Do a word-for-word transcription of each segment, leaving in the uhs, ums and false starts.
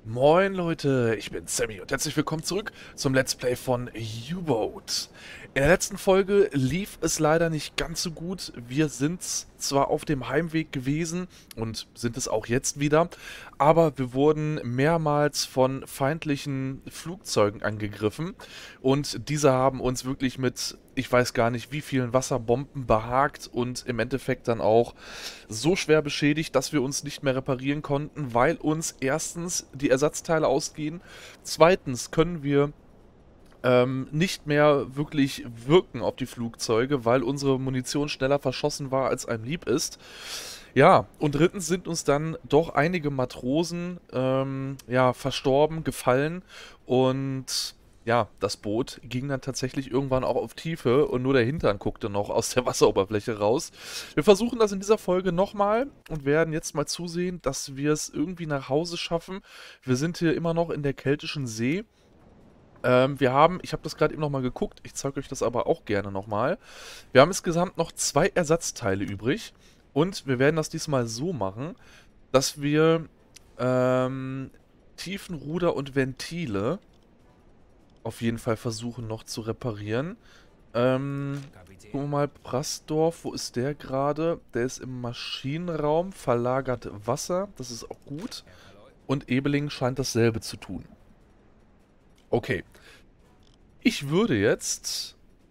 Moin Leute, ich bin Sammy und herzlich willkommen zurück zum Let's Play von U-Boat. In der letzten Folge lief es leider nicht ganz so gut. Wir sind zwar auf dem Heimweg gewesen und sind es auch jetzt wieder, aber wir wurden mehrmals von feindlichen Flugzeugen angegriffen und diese haben uns wirklich mit, ich weiß gar nicht wie vielen Wasserbomben behagt und im Endeffekt dann auch so schwer beschädigt, dass wir uns nicht mehr reparieren konnten, weil uns erstens die Ersatzteile ausgehen, zweitens können wir ähm, nicht mehr wirklich wirken auf die Flugzeuge, weil unsere Munition schneller verschossen war, als einem lieb ist. Ja, und drittens sind uns dann doch einige Matrosen ähm, ja, verstorben, gefallen und ja, das Boot ging dann tatsächlich irgendwann auch auf Tiefe und nur der Hintern guckte noch aus der Wasseroberfläche raus. Wir versuchen das in dieser Folge nochmal und werden jetzt mal zusehen, dass wir es irgendwie nach Hause schaffen. Wir sind hier immer noch in der Keltischen See. Ähm, wir haben, ich habe das gerade eben nochmal geguckt, ich zeige euch das aber auch gerne nochmal. Wir haben insgesamt noch zwei Ersatzteile übrig und wir werden das diesmal so machen, dass wir ähm, Tiefenruder und Ventile auf jeden Fall versuchen noch zu reparieren. Ähm, gucken wir mal, Prasdorf, wo ist der gerade? Der ist im Maschinenraum, verlagert Wasser, das ist auch gut. Und Ebeling scheint dasselbe zu tun. Okay. Ich würde jetzt...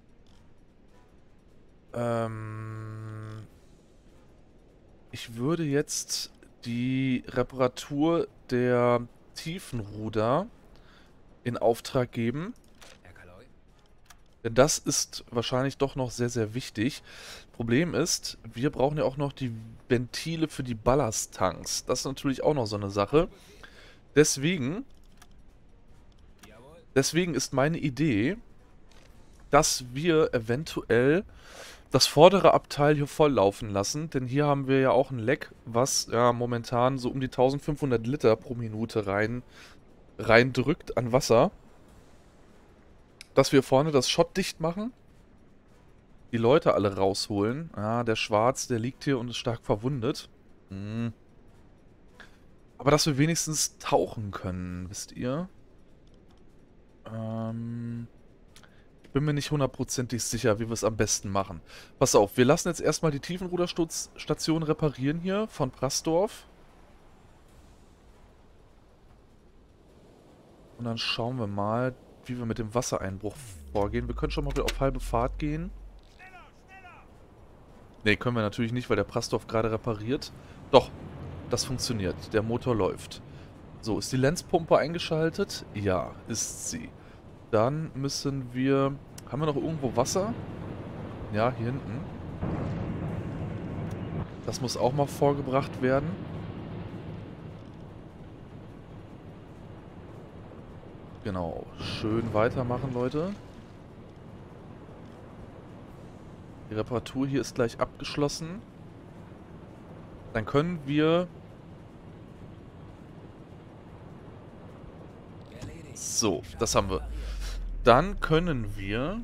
Ähm, ich würde jetzt die Reparatur der Tiefenruder in Auftrag geben. Denn das ist wahrscheinlich doch noch sehr, sehr wichtig. Problem ist, wir brauchen ja auch noch die Ventile für die Ballasttanks. Das ist natürlich auch noch so eine Sache. Deswegen, deswegen ist meine Idee, dass wir eventuell das vordere Abteil hier voll laufen lassen. Denn hier haben wir ja auch ein Leck, was ja momentan so um die eintausendfünfhundert Liter pro Minute rein, reindrückt an Wasser. Dass wir vorne das Schott dicht machen, die Leute alle rausholen. Ah, der Schwarz, der liegt hier und ist stark verwundet. Hm. Aber dass wir wenigstens tauchen können, wisst ihr? Ähm, ich bin mir nicht hundertprozentig sicher, wie wir es am besten machen. Pass auf, wir lassen jetzt erstmal die Tiefenruderstation reparieren hier von Prasdorf. Und dann schauen wir mal, wie wir mit dem Wassereinbruch vorgehen. Wir können schon mal wieder auf halbe Fahrt gehen. Ne, können wir natürlich nicht, weil der Prasdorf gerade repariert. Doch, das funktioniert. Der Motor läuft. So, ist die Lenzpumpe eingeschaltet? Ja, ist sie. Dann müssen wir... Haben wir noch irgendwo Wasser? Ja, hier hinten. Das muss auch mal vorgebracht werden. Genau. Schön weitermachen, Leute. Die Reparatur hier ist gleich abgeschlossen. Dann können wir... So, das haben wir. Dann können wir...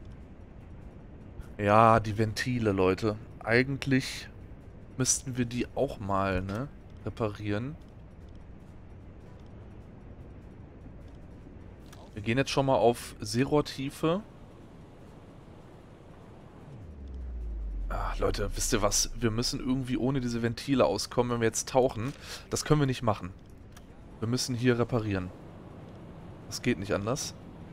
Ja, die Ventile, Leute. Eigentlich müssten wir die auch mal, ne, reparieren. Wir gehen jetzt schon mal auf Seerohrtiefe. Ah, Leute, wisst ihr was? Wir müssen irgendwie ohne diese Ventile auskommen, wenn wir jetzt tauchen. Das können wir nicht machen. Wir müssen hier reparieren. Das geht nicht anders.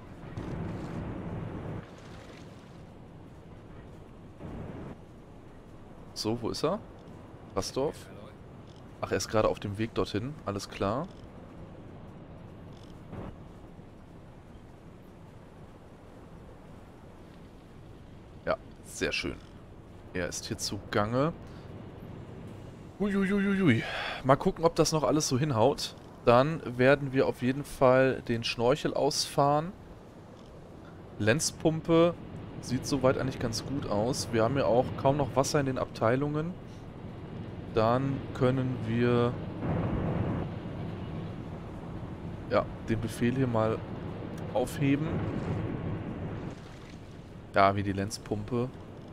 So, wo ist er? Rasdorf? Ach, er ist gerade auf dem Weg dorthin. Alles klar. Ja, sehr schön. Er ist hier zugange. Uiuiuiui. Mal gucken, ob das noch alles so hinhaut. Dann werden wir auf jeden Fall den Schnorchel ausfahren. Lenzpumpe sieht soweit eigentlich ganz gut aus. Wir haben ja auch kaum noch Wasser in den Abteilungen. Dann können wir ja, den Befehl hier mal aufheben. Ja, wie die Lenzpumpe.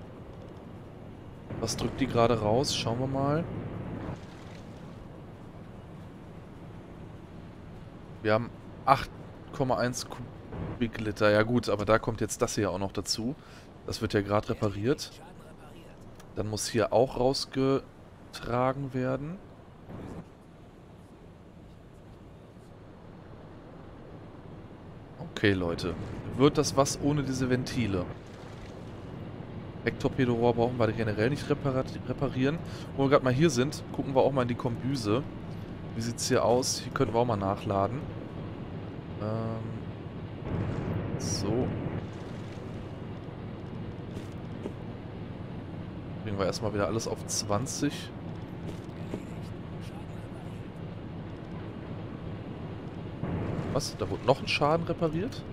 Was drückt die gerade raus? Schauen wir mal. Wir haben acht Komma eins Kubikliter. Ja gut, aber da kommt jetzt das hier auch noch dazu. Das wird ja gerade repariert. Dann muss hier auch rausgetragen werden. Okay, Leute. Wird das was ohne diese Ventile? Hecktorpedorohr brauchen wir generell nicht reparieren. Wo wir gerade mal hier sind, gucken wir auch mal in die Kombüse. Wie sieht es hier aus? Hier könnten wir auch mal nachladen. Ähm, so. Bringen wir erstmal wieder alles auf zwanzig. Was? Da wurde noch ein Schaden repariert?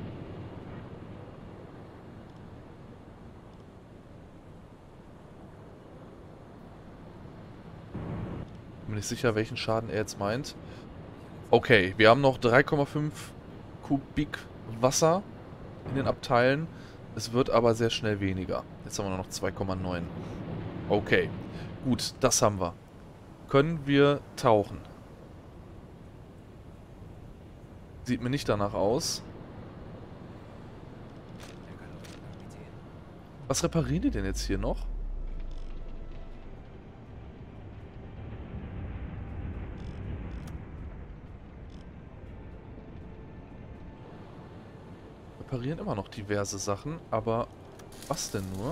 Bin nicht sicher, welchen Schaden er jetzt meint. Okay, wir haben noch drei Komma fünf Kubik Wasser in den Abteilen. Es wird aber sehr schnell weniger. Jetzt haben wir nur noch zwei Komma neun. Okay, gut, das haben wir. Können wir tauchen? Sieht mir nicht danach aus. Was reparieren die denn jetzt hier noch? Reparieren immer noch diverse Sachen, aber was denn nur?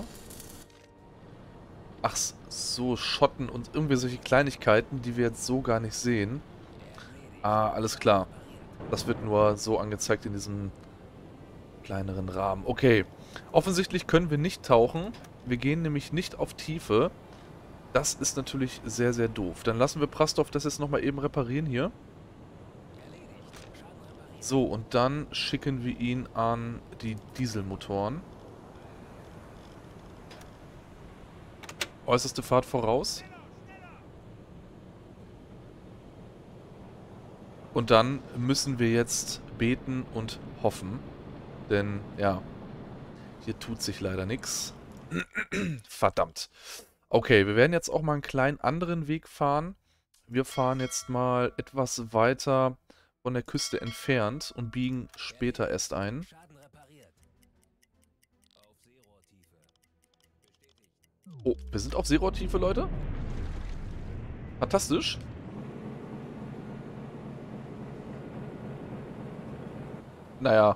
Ach so, Schotten und irgendwie solche Kleinigkeiten, die wir jetzt so gar nicht sehen. Ah, alles klar. Das wird nur so angezeigt in diesem kleineren Rahmen. Okay. Offensichtlich können wir nicht tauchen. Wir gehen nämlich nicht auf Tiefe. Das ist natürlich sehr, sehr doof. Dann lassen wir Prastov das jetzt nochmal eben reparieren hier. So, und dann schicken wir ihn an die Dieselmotoren. Äußerste Fahrt voraus. Und dann müssen wir jetzt beten und hoffen. Denn, ja, hier tut sich leider nichts. Verdammt. Okay, wir werden jetzt auch mal einen kleinen anderen Weg fahren. Wir fahren jetzt mal etwas weiter von der Küste entfernt und biegen später erst ein. Oh, wir sind auf Seerohrtiefe, Leute. Fantastisch. Naja,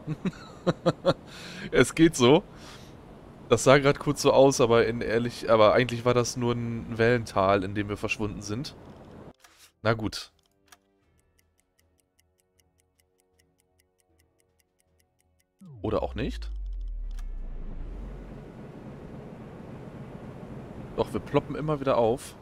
es geht so. Das sah gerade kurz so aus, aber in ehrlich, aber eigentlich war das nur ein Wellental, in dem wir verschwunden sind. Na gut. Oder auch nicht. Doch, wir ploppen immer wieder auf.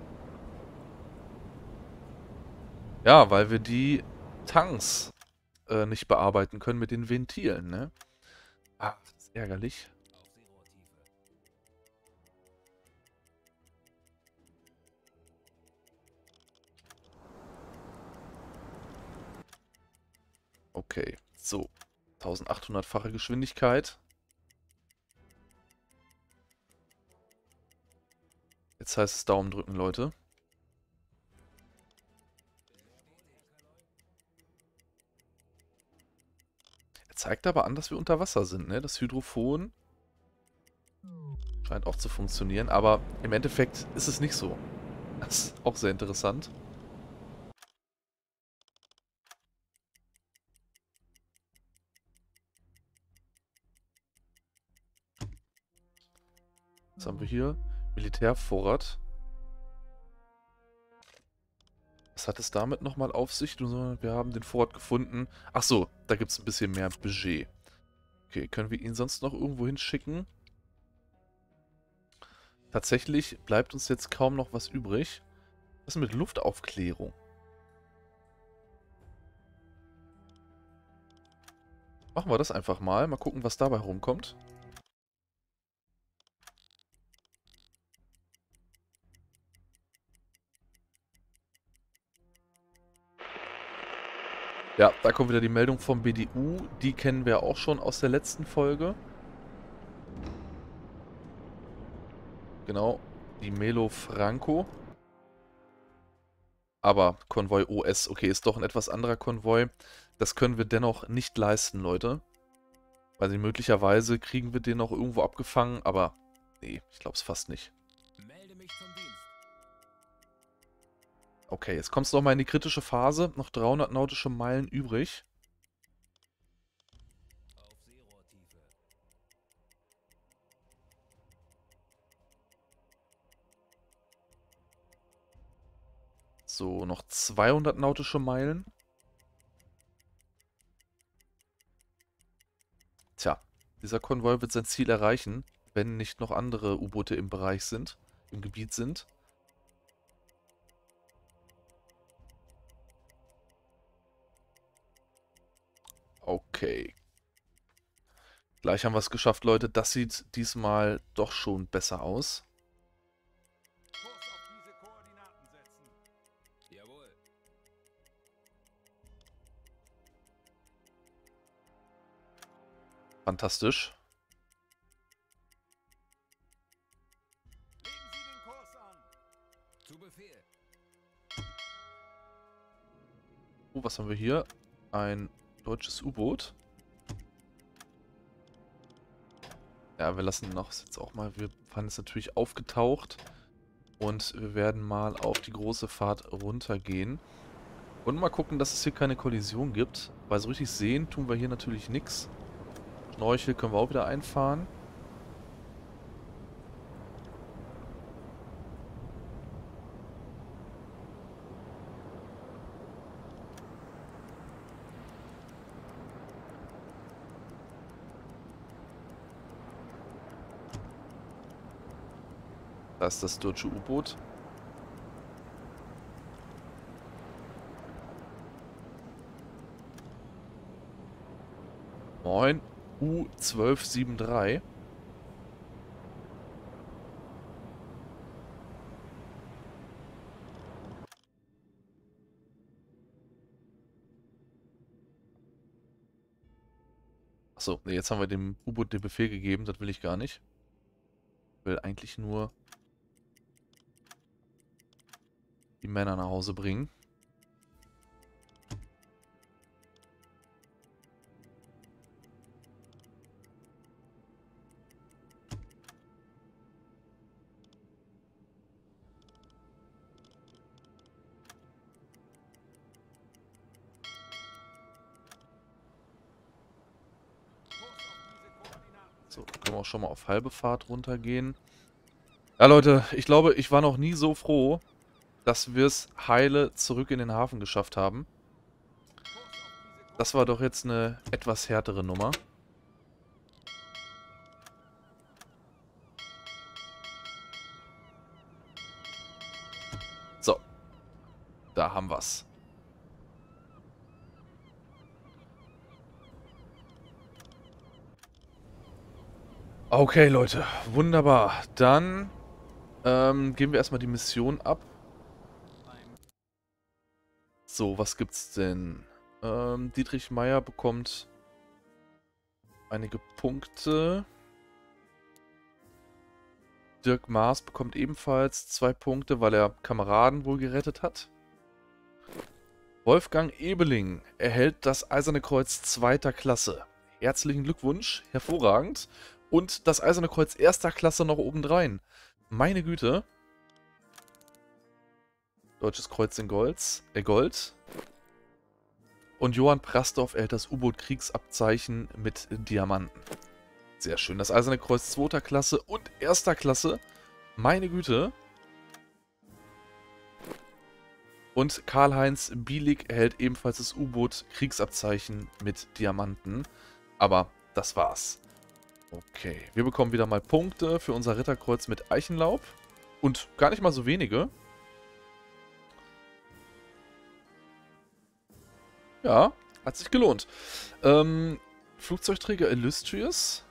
Ja, weil wir die Tanks äh, nicht bearbeiten können mit den Ventilen, ne? Ah, das ist ärgerlich. Okay, so. eintausendachthundertfache Geschwindigkeit. Jetzt heißt es Daumen drücken, Leute. Er zeigt aber an, dass wir unter Wasser sind, ne? Das Hydrophon scheint auch zu funktionieren, aber im Endeffekt ist es nicht so. Das ist auch sehr interessant. Was haben wir hier? Militärvorrat. Was hat es damit nochmal auf sich? Wir haben den Vorrat gefunden. Ach so, da gibt es ein bisschen mehr Budget. Okay, können wir ihn sonst noch irgendwo hinschicken? Tatsächlich bleibt uns jetzt kaum noch was übrig. Was ist mit Luftaufklärung? Machen wir das einfach mal. Mal gucken, was dabei rumkommt. Ja, da kommt wieder die Meldung vom B D U. Die kennen wir auch schon aus der letzten Folge. Genau, die Melo Franco. Aber Konvoi O S, okay, ist doch ein etwas anderer Konvoi. Das können wir dennoch nicht leisten, Leute. Weil sie möglicherweise kriegen wir den noch irgendwo abgefangen, aber nee, ich glaube es fast nicht. Melde mich zum Dienst. Okay, jetzt kommst du noch mal in die kritische Phase. Noch dreihundert nautische Meilen übrig. Auf Seerohrtiefe. So, noch zweihundert nautische Meilen. Tja, dieser Konvoi wird sein Ziel erreichen, wenn nicht noch andere U-Boote im Bereich sind, im Gebiet sind. Okay. Gleich haben wir es geschafft, Leute. Das sieht diesmal doch schon besser aus. Kurs auf diese Koordinaten setzen. Jawohl. Fantastisch. Legen Sie den Kurs an. Zu Befehl. Oh, was haben wir hier? Ein deutsches U-Boot. Ja, wir lassen noch jetzt auch mal, wir waren jetzt natürlich aufgetaucht und wir werden mal auf die große Fahrt runtergehen und mal gucken, dass es hier keine Kollision gibt, weil so richtig sehen tun wir hier natürlich nichts. Schnorchel können wir auch wieder einfahren. Da ist das deutsche U-Boot. Moin. U zwölf sieben drei. Achso, nee, jetzt haben wir dem U-Boot den Befehl gegeben. Das will ich gar nicht. Ich will eigentlich nur die Männer nach Hause bringen. So, können wir auch schon mal auf halbe Fahrt runtergehen. Ja, Leute, ich glaube, ich war noch nie so froh, dass wir es heile zurück in den Hafen geschafft haben. Das war doch jetzt eine etwas härtere Nummer. So. Da haben wir's. Okay, Leute. Wunderbar. Dann ähm, geben wir erstmal die Mission ab. So, was gibt's denn? Ähm, Dietrich Meyer bekommt einige Punkte. Dirk Maas bekommt ebenfalls zwei Punkte, weil er Kameraden wohl gerettet hat. Wolfgang Ebeling erhält das Eiserne Kreuz zweiter Klasse. Herzlichen Glückwunsch, hervorragend. Und das Eiserne Kreuz erster Klasse noch obendrein. Meine Güte. Deutsches Kreuz in Golds, äh Gold. Und Johann Prastorff erhält das U-Boot-Kriegsabzeichen mit Diamanten. Sehr schön. Das Eiserne Kreuz zweiter Klasse und erster Klasse. Meine Güte. Und Karl-Heinz Bielig erhält ebenfalls das U-Boot-Kriegsabzeichen mit Diamanten. Aber das war's. Okay, wir bekommen wieder mal Punkte für unser Ritterkreuz mit Eichenlaub. Und gar nicht mal so wenige. Ja, hat sich gelohnt. Ähm, Flugzeugträger Illustrious.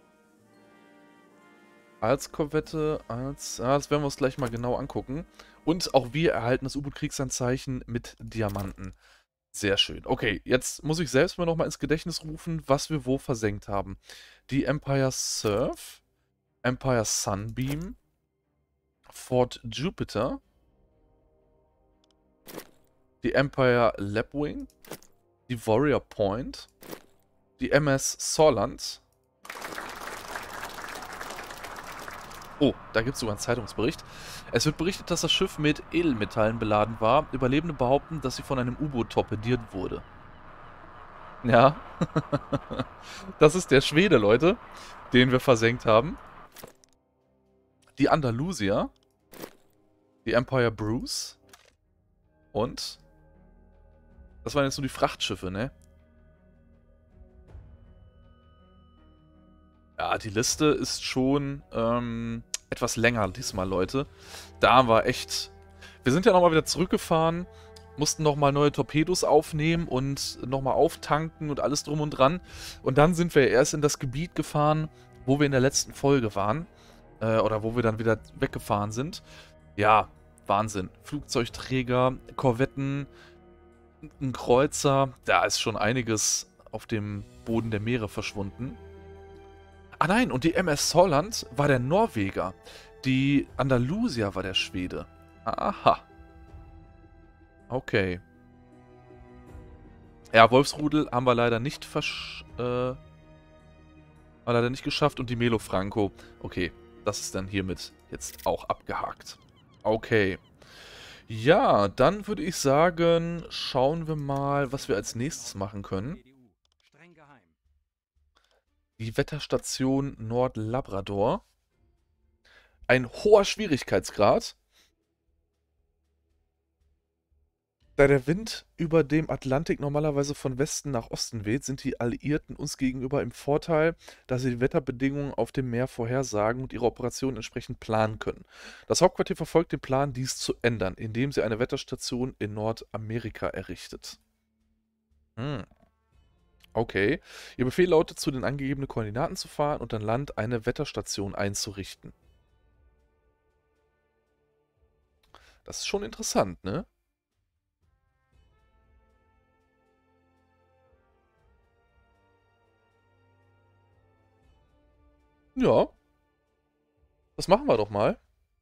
Als Korvette, als... Ah, das werden wir uns gleich mal genau angucken. Und auch wir erhalten das U-Boot-Kriegsanzeichen mit Diamanten. Sehr schön. Okay, jetzt muss ich selbst mal nochmal ins Gedächtnis rufen, was wir wo versenkt haben. Die Empire Surf, Empire Sunbeam, Fort Jupiter, die Empire Lapwing, die Warrior Point, die M S Sorland. Oh, da gibt es sogar einen Zeitungsbericht. Es wird berichtet, dass das Schiff mit Edelmetallen beladen war. Überlebende behaupten, dass sie von einem U-Boot torpediert wurde. Ja, das ist der Schwede, Leute, den wir versenkt haben. Die Andalusia, die Empire Bruce und das waren jetzt nur die Frachtschiffe, ne? Ja, die Liste ist schon ähm, etwas länger diesmal, Leute. Da war echt... Wir sind ja nochmal wieder zurückgefahren, mussten nochmal neue Torpedos aufnehmen und nochmal auftanken und alles drum und dran. Und dann sind wir erst in das Gebiet gefahren, wo wir in der letzten Folge waren. Äh, oder wo wir dann wieder weggefahren sind. Ja, Wahnsinn. Flugzeugträger, Korvetten, ein Kreuzer. Da ist schon einiges auf dem Boden der Meere verschwunden. Ah nein, und die M S Sorland war der Norweger. Die Andalusia war der Schwede. Aha. Okay. Ja, Wolfsrudel haben wir leider nicht versch... Äh, war leider nicht geschafft. Und die Melo Franco. Okay, das ist dann hiermit jetzt auch abgehakt. Okay. Ja, dann würde ich sagen, schauen wir mal, was wir als nächstes machen können. Die Wetterstation Nordlabrador. Ein hoher Schwierigkeitsgrad. Da der Wind über dem Atlantik normalerweise von Westen nach Osten weht, sind die Alliierten uns gegenüber im Vorteil, da sie die Wetterbedingungen auf dem Meer vorhersagen und ihre Operationen entsprechend planen können. Das Hauptquartier verfolgt den Plan, dies zu ändern, indem sie eine Wetterstation in Nordamerika errichtet. Hm. Okay. Ihr Befehl lautet, zu den angegebenen Koordinaten zu fahren und an Land eine Wetterstation einzurichten. Das ist schon interessant, ne? Ja. Das machen wir doch mal.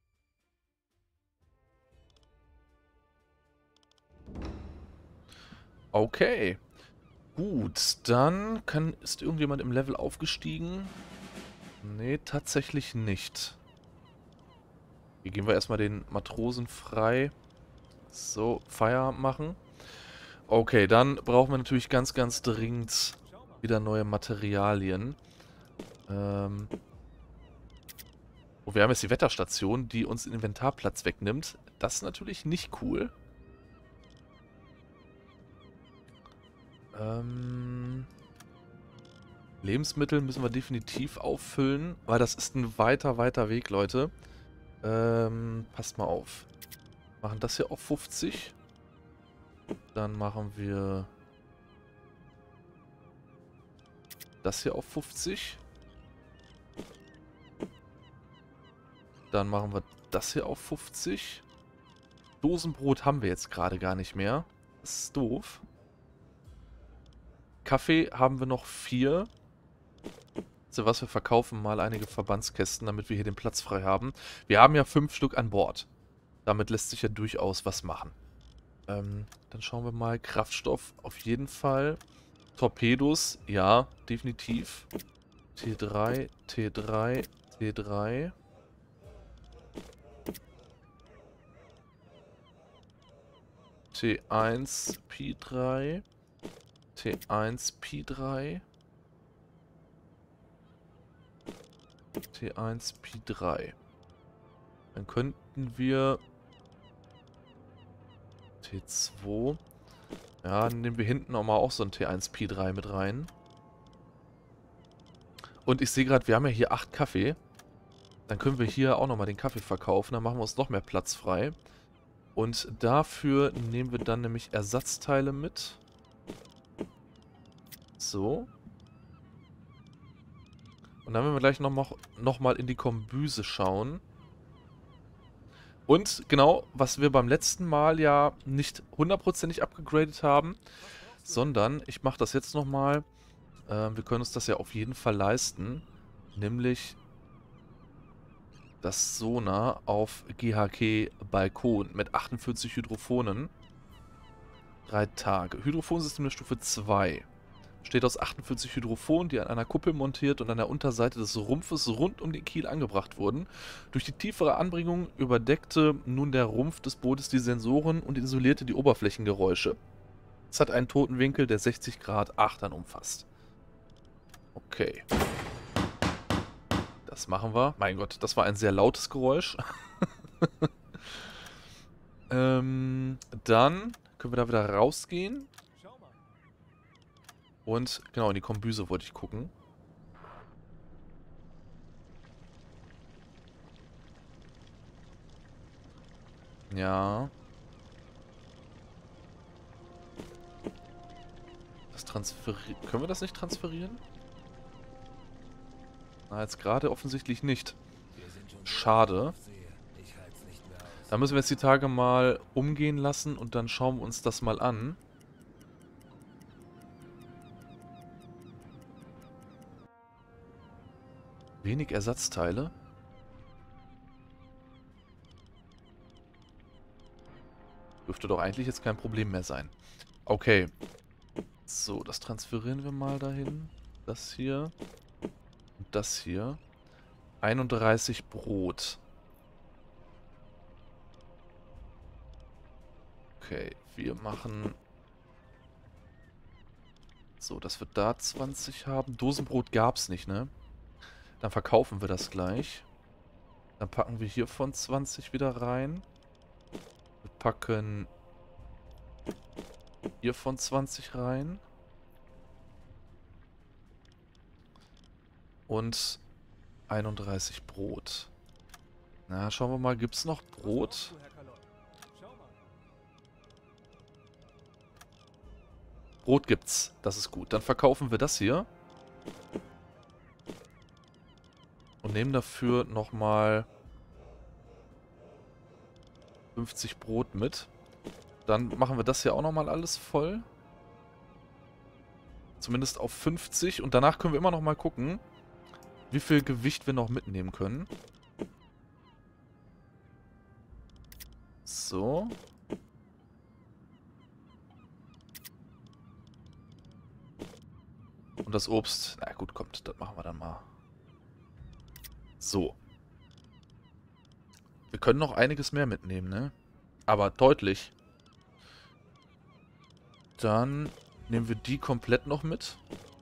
Okay. Gut, dann kann, ist irgendjemand im Level aufgestiegen? Nee, tatsächlich nicht. Hier geben wir erstmal den Matrosen frei. So, Feierabend machen. Okay, dann brauchen wir natürlich ganz, ganz dringend wieder neue Materialien. Ähm... Oh, wir haben jetzt die Wetterstation, die uns den Inventarplatz wegnimmt. Das ist natürlich nicht cool. Ähm, Lebensmittel müssen wir definitiv auffüllen, weil das ist ein weiter, weiter Weg, Leute. Ähm, passt mal auf. Machen das hier auf fünfzig. Dann machen wir das hier auf fünfzig. Dann machen wir das hier auf fünfzig. Dosenbrot haben wir jetzt gerade gar nicht mehr. Das ist doof. Kaffee haben wir noch vier. Also was, wir verkaufen mal einige Verbandskästen, damit wir hier den Platz frei haben. Wir haben ja fünf Stück an Bord. Damit lässt sich ja durchaus was machen. Ähm, dann schauen wir mal. Kraftstoff auf jeden Fall. Torpedos, ja, definitiv. T drei, T drei, T drei. T eins, P drei. T eins, P drei. T eins, P drei. Dann könnten wir T zwei. Ja, dann nehmen wir hinten auch mal auch so ein T eins, P drei mit rein. Und ich sehe gerade, wir haben ja hier acht Kaffee. Dann können wir hier auch nochmal den Kaffee verkaufen. Dann machen wir uns noch mehr Platz frei. Und dafür nehmen wir dann nämlich Ersatzteile mit. So. Und dann werden wir gleich nochmal noch mal in die Kombüse schauen. Und genau, was wir beim letzten Mal ja nicht hundertprozentig abgegradet haben, sondern, ich mache das jetzt nochmal, äh, wir können uns das ja auf jeden Fall leisten, nämlich das Sonar auf G H K Balkon mit achtundvierzig Hydrophonen. Drei Tage. Hydrophonsystem der Stufe zwei. Besteht aus achtundvierzig Hydrophonen, die an einer Kuppel montiert und an der Unterseite des Rumpfes rund um den Kiel angebracht wurden. Durch die tiefere Anbringung überdeckte nun der Rumpf des Bootes die Sensoren und isolierte die Oberflächengeräusche. Es hat einen Totenwinkel, der sechzig Grad Achtern umfasst. Okay. Das machen wir. Mein Gott, das war ein sehr lautes Geräusch. ähm, dann können wir da wieder rausgehen. Und genau, in die Kombüse wollte ich gucken. Ja. Das transferieren. Können wir das nicht transferieren? Na, jetzt gerade offensichtlich nicht. Schade. Da müssen wir jetzt die Tage mal umgehen lassen und dann schauen wir uns das mal an. Wenig Ersatzteile. Dürfte doch eigentlich jetzt kein Problem mehr sein. Okay. So, das transferieren wir mal dahin. Das hier. Und das hier. einunddreißig Brot. Okay, wir machen... So, dass wir da zwanzig haben. Dosenbrot gab es nicht, ne? Dann verkaufen wir das gleich. Dann packen wir hiervon zwanzig wieder rein. Wir packen hiervon zwanzig rein. Und einunddreißig Brot. Na, schauen wir mal, gibt es noch Brot? Brot gibt's, das ist gut. Dann verkaufen wir das hier. Und nehmen dafür nochmal fünfzig Brot mit. Dann machen wir das hier auch nochmal alles voll. Zumindest auf fünfzig. Und danach können wir immer noch mal gucken, wie viel Gewicht wir noch mitnehmen können. So. Und das Obst, na gut, kommt, das machen wir dann mal. So. Wir können noch einiges mehr mitnehmen, ne? Aber deutlich. Dann nehmen wir die komplett noch mit.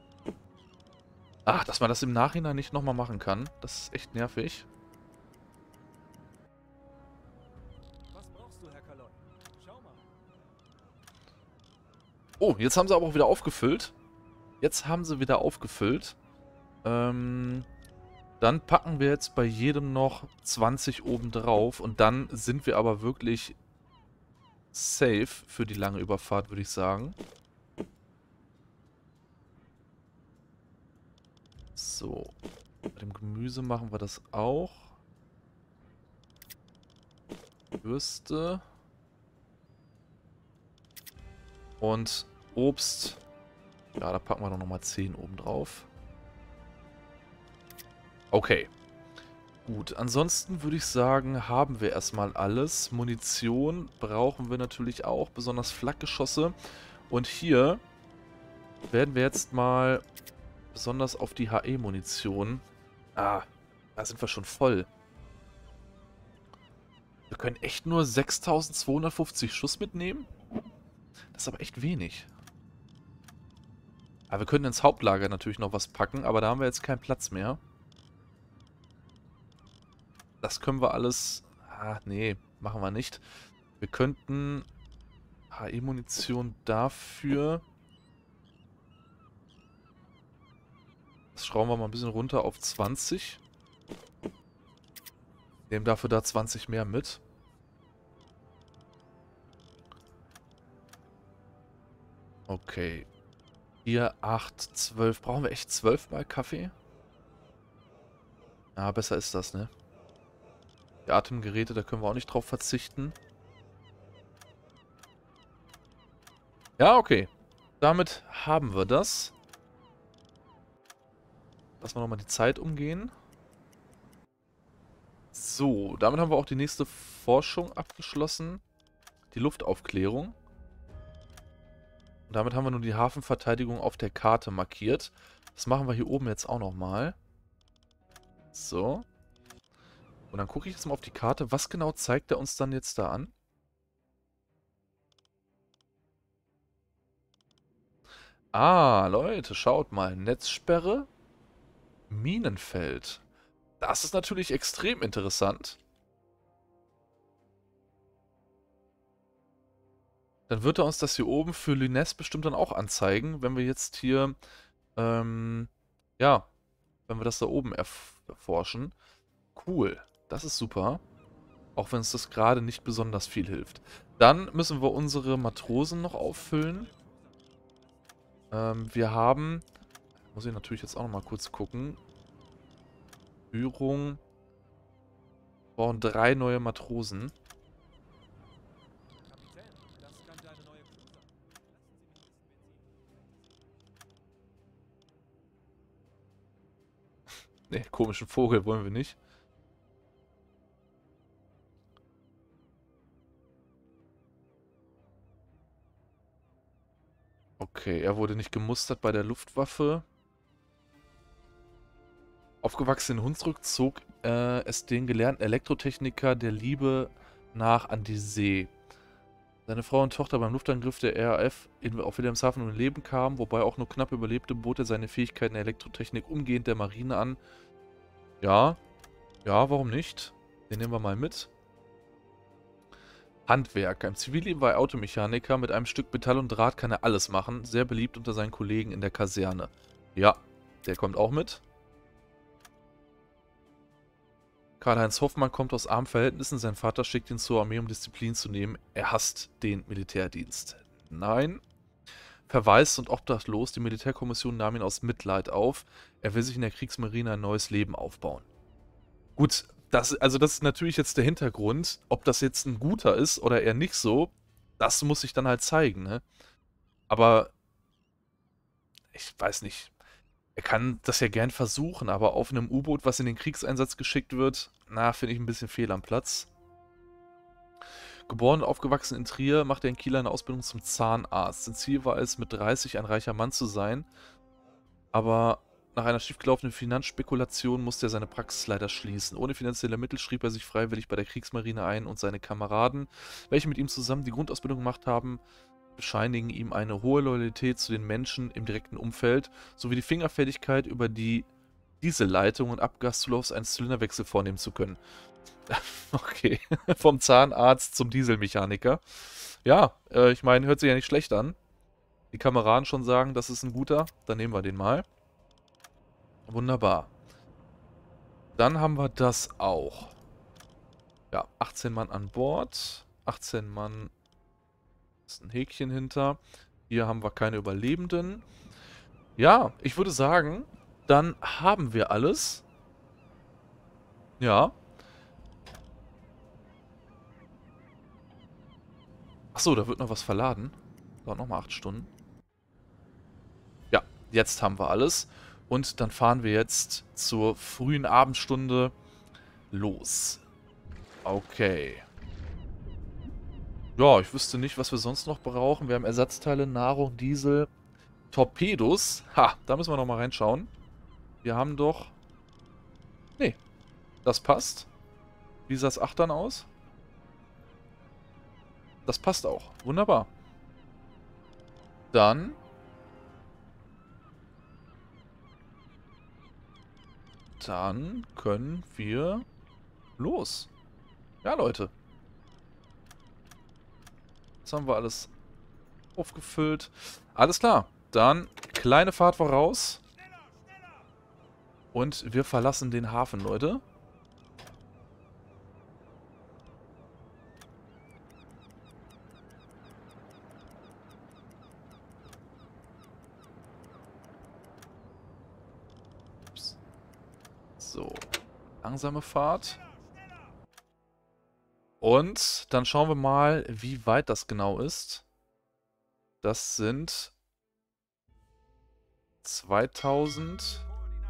Ach, dass man das im Nachhinein nicht nochmal machen kann. Das ist echt nervig. Was brauchst du, Herr Kaloi? Schau mal. Oh, jetzt haben sie aber auch wieder aufgefüllt. Jetzt haben sie wieder aufgefüllt. Ähm... Dann packen wir jetzt bei jedem noch zwanzig oben drauf und dann sind wir aber wirklich safe für die lange Überfahrt, würde ich sagen. So, bei dem Gemüse machen wir das auch. Würste. Und Obst. Ja, da packen wir doch nochmal zehn oben drauf. Okay. Gut, ansonsten würde ich sagen, haben wir erstmal alles. Munition brauchen wir natürlich auch, besonders Flakgeschosse. Und hier werden wir jetzt mal besonders auf die H E-Munition... Ah, da sind wir schon voll. Wir können echt nur sechstausendzweihundertfünfzig Schuss mitnehmen? Das ist aber echt wenig. Aber wir können ins Hauptlager natürlich noch was packen, aber da haben wir jetzt keinen Platz mehr. Das können wir alles... Ah, nee, machen wir nicht. Wir könnten H E-Munition dafür... Das schrauben wir mal ein bisschen runter auf zwanzig. Nehmen dafür da zwanzig mehr mit. Okay. Hier acht, zwölf. Brauchen wir echt zwölf mal Kaffee? Ja, besser ist das, ne? Die Atemgeräte, da können wir auch nicht drauf verzichten. Ja, okay. Damit haben wir das. Lassen wir nochmal die Zeit umgehen. So, damit haben wir auch die nächste Forschung abgeschlossen. Die Luftaufklärung. Und damit haben wir nun die Hafenverteidigung auf der Karte markiert. Das machen wir hier oben jetzt auch nochmal. So. Und dann gucke ich jetzt mal auf die Karte. Was genau zeigt er uns dann jetzt da an? Ah, Leute, schaut mal. Netzsperre, Minenfeld. Das ist natürlich extrem interessant. Dann wird er uns das hier oben für Lyonesse bestimmt dann auch anzeigen, wenn wir jetzt hier, ähm, ja, wenn wir das da oben erf erforschen. Cool, das ist super. Auch wenn es das gerade nicht besonders viel hilft. Dann müssen wir unsere Matrosen noch auffüllen. Ähm, wir haben, muss ich natürlich jetzt auch noch mal kurz gucken. Führung. Wir brauchen drei neue Matrosen. Kapitän, das kann deine neue Crew sein. Lassen Sie mich wissen, wenn Sie... Ne, komischen Vogel wollen wir nicht. Okay, er wurde nicht gemustert bei der Luftwaffe. Aufgewachsen in Hunsrück zog äh, es den gelernten Elektrotechniker der Liebe nach an die See. Seine Frau und Tochter beim Luftangriff der R A F in, auf Wilhelmshaven um Leben kamen, wobei auch nur knapp überlebte, bot er seine Fähigkeiten der Elektrotechnik umgehend der Marine an. Ja, ja, warum nicht? Den nehmen wir mal mit. Handwerk. Im Zivilleben war er Automechaniker. Mit einem Stück Metall und Draht kann er alles machen. Sehr beliebt unter seinen Kollegen in der Kaserne. Ja, der kommt auch mit. Karl-Heinz Hoffmann kommt aus armen Verhältnissen. Sein Vater schickt ihn zur Armee, um Disziplin zu nehmen. Er hasst den Militärdienst. Nein. Verwaist und obdachlos. Die Militärkommission nahm ihn aus Mitleid auf. Er will sich in der Kriegsmarine ein neues Leben aufbauen. Gut, das, also das ist natürlich jetzt der Hintergrund. Ob das jetzt ein guter ist oder eher nicht so, das muss sich dann halt zeigen, ne? Aber ich weiß nicht. Er kann das ja gern versuchen, aber auf einem U-Boot, was in den Kriegseinsatz geschickt wird, na, finde ich ein bisschen fehl am Platz. Geboren und aufgewachsen in Trier, machte er in Kiel eine Ausbildung zum Zahnarzt. Sein Ziel war es, mit dreißig ein reicher Mann zu sein, aber nach einer schiefgelaufenen Finanzspekulation musste er seine Praxis leider schließen. Ohne finanzielle Mittel schrieb er sich freiwillig bei der Kriegsmarine ein und seine Kameraden, welche mit ihm zusammen die Grundausbildung gemacht haben, bescheinigen ihm eine hohe Loyalität zu den Menschen im direkten Umfeld, sowie die Fingerfertigkeit, über die Dieselleitung und Abgaszulaufs einen Zylinderwechsel vornehmen zu können. Okay, vom Zahnarzt zum Dieselmechaniker. Ja, äh, ich meine, hört sich ja nicht schlecht an. Die Kameraden schon sagen, das ist ein guter, dann nehmen wir den mal. Wunderbar. Dann haben wir das auch. Ja, achtzehn Mann an Bord. achtzehn Mann. Ist ein Häkchen hinter. Hier haben wir keine Überlebenden. Ja, ich würde sagen, dann haben wir alles. Ja. Achso, da wird noch was verladen. Dauert nochmal acht Stunden. Ja, jetzt haben wir alles. Und dann fahren wir jetzt zur frühen Abendstunde los. Okay. Ja, ich wüsste nicht, was wir sonst noch brauchen. Wir haben Ersatzteile, Nahrung, Diesel, Torpedos. Ha, da müssen wir noch mal reinschauen. Wir haben doch... Nee, das passt. Wie sah das acht dann aus? Das passt auch. Wunderbar. Dann... Dann können wir los. Ja, Leute. Jetzt haben wir alles aufgefüllt. Alles klar. Dann kleine Fahrt voraus. Und wir verlassen den Hafen, Leute. Ups. So. Langsame Fahrt. Und dann schauen wir mal, wie weit das genau ist. Das sind zweitausend.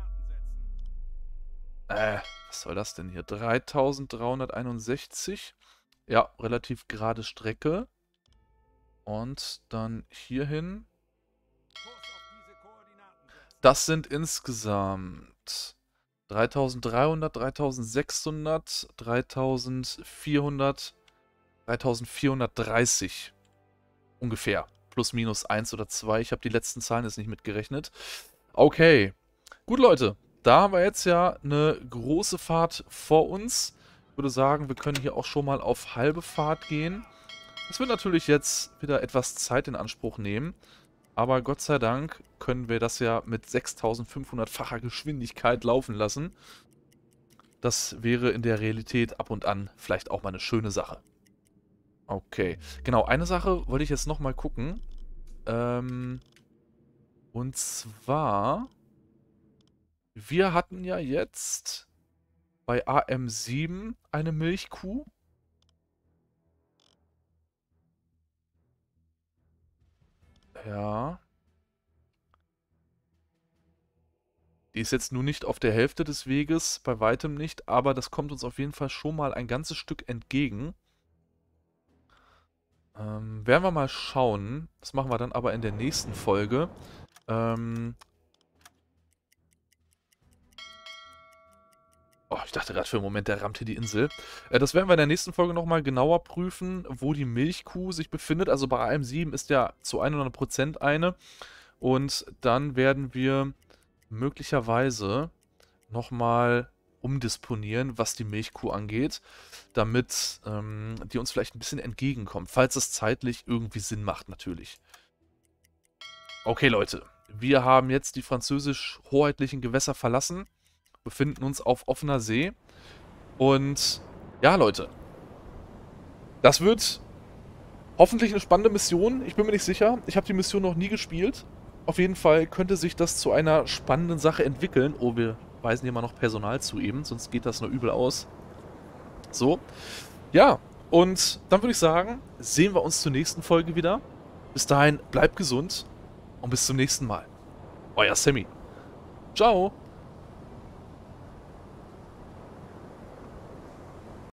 Äh, was soll das denn hier? dreitausenddreihunderteinundsechzig. Ja, relativ gerade Strecke. Und dann hierhin. Kurs auf diese Koordinaten setzen. Das sind insgesamt dreitausenddreihundert, dreitausendsechshundert, dreitausendvierhundert, dreitausendvierhundertdreißig ungefähr. Plus minus eins oder zwei. Ich habe die letzten Zahlen jetzt nicht mitgerechnet. Okay. Gut, Leute. Da haben wir jetzt ja eine große Fahrt vor uns. Ich würde sagen, wir können hier auch schon mal auf halbe Fahrt gehen. Das wird natürlich jetzt wieder etwas Zeit in Anspruch nehmen. Aber Gott sei Dank können wir das ja mit sechstausendfünfhundert-facher Geschwindigkeit laufen lassen. Das wäre in der Realität ab und an vielleicht auch mal eine schöne Sache. Okay, genau, eine Sache wollte ich jetzt nochmal gucken. Ähm, und zwar, wir hatten ja jetzt bei A M sieben eine Milchkuh. Ja. Die ist jetzt nur nicht auf der Hälfte des Weges, bei weitem nicht, aber das kommt uns auf jeden Fall schon mal ein ganzes Stück entgegen. Ähm, werden wir mal schauen. Das machen wir dann aber in der nächsten Folge. Ähm oh, ich dachte gerade für einen Moment, der rammt hier die Insel. Äh, das werden wir in der nächsten Folge nochmal genauer prüfen, wo die Milchkuh sich befindet. Also bei A M sieben ist ja zu hundert Prozent eine. Und dann werden wir möglicherweise nochmal umdisponieren, was die Milchkuh angeht, damit ähm, die uns vielleicht ein bisschen entgegenkommt, falls es zeitlich irgendwie Sinn macht, natürlich. Okay, Leute, wir haben jetzt die französisch-hoheitlichen Gewässer verlassen, befinden uns auf offener See und ja, Leute, das wird hoffentlich eine spannende Mission. Ich bin mir nicht sicher, ich habe die Mission noch nie gespielt. Auf jeden Fall könnte sich das zu einer spannenden Sache entwickeln. Oh, wir weisen hier mal noch Personal zu eben, sonst geht das nur übel aus. So, ja, und dann würde ich sagen, sehen wir uns zur nächsten Folge wieder. Bis dahin, bleibt gesund und bis zum nächsten Mal. Euer Sammy. Ciao.